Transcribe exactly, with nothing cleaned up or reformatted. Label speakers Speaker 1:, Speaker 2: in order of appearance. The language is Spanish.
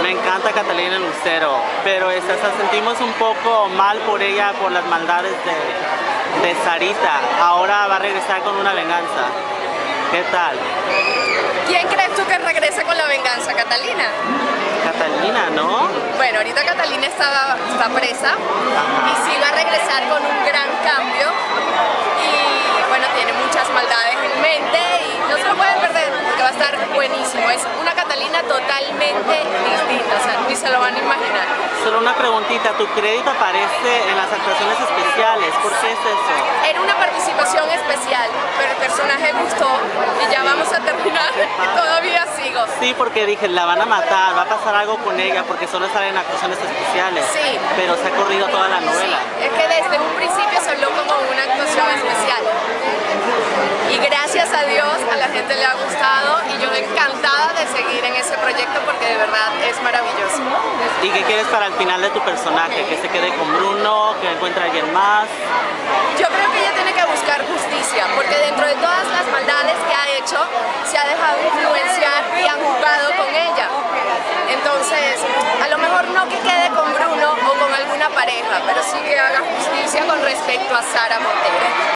Speaker 1: Me encanta Catalina Lucero, pero esta, esta, sentimos un poco mal por ella, por las maldades de, de Sarita. Ahora va a regresar con una venganza. ¿Qué tal?
Speaker 2: ¿Quién crees tú que regresa con la venganza? ¿Catalina?
Speaker 1: Catalina, ¿no?
Speaker 2: Bueno, ahorita Catalina está, está presa. Ajá. Y sí va a regresar con un gran cambio. Y bueno, tiene muchas maldades en mente y no se lo pueden perder porque va a estar buenísimo. Es una Catalina totalmente distinta, o sea, ni se lo van a imaginar.
Speaker 1: Solo una preguntita, ¿tu crédito aparece en las actuaciones especiales? ¿Por qué es eso?
Speaker 2: Era una participación especial, pero el personaje gustó y ya vamos a terminar y todavía sigo.
Speaker 1: Sí, porque dije, la van a matar, va a pasar algo con ella porque solo salen actuaciones especiales.
Speaker 2: Sí.
Speaker 1: Pero se ha corrido toda la novela.
Speaker 2: Sí, es que desde un principio se habló como una actuación especial. Y gracias a Dios a la gente le ha gustado y yo encantada de seguir en ese proyecto porque de verdad es maravilloso.
Speaker 1: ¿Y qué quieres para el final de tu personaje? ¿Que se quede con Bruno? ¿Que encuentre a alguien más?
Speaker 2: Yo creo que ella tiene que buscar justicia porque dentro de todas las maldades que ha hecho se ha dejado influenciar y han jugado con ella. Entonces, a lo mejor no que quede con Bruno o con alguna pareja, pero sí que haga justicia con respecto a Sara Montero.